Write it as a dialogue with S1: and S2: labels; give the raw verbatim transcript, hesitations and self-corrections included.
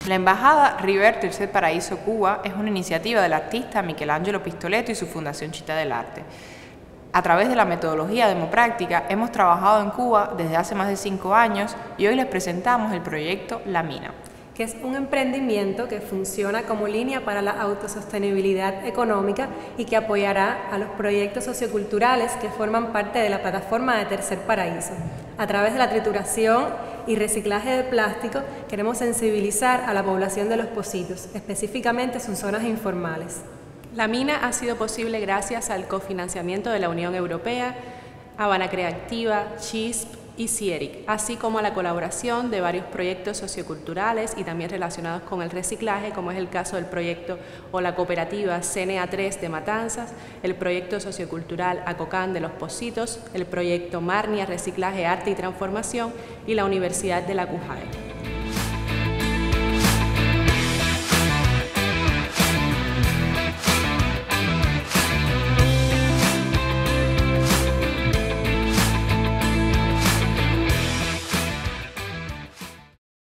S1: La Embajada River Tercer Paraíso Cuba es una iniciativa del artista Michelangelo Pistoletto y su Fundación Chita del Arte. A través de la metodología demopráctica hemos trabajado en Cuba desde hace más de cinco años y hoy les presentamos el proyecto La Mina,
S2: que es un emprendimiento que funciona como línea para la autosostenibilidad económica y que apoyará a los proyectos socioculturales que forman parte de la plataforma de Tercer Paraíso. A través de la trituración y reciclaje de plástico queremos sensibilizar a la población de Los Pocitos, específicamente sus zonas informales.
S3: La Mina ha sido posible gracias al cofinanciamiento de la Unión Europea, Habana Creativa, CHISP y CIERIC, así como a la colaboración de varios proyectos socioculturales y también relacionados con el reciclaje, como es el caso del proyecto o la cooperativa C N A tres de Matanzas, el proyecto sociocultural ACOCAN de Los Pocitos, el proyecto Marnia Reciclaje, Arte y Transformación y la Universidad de la CUJAE.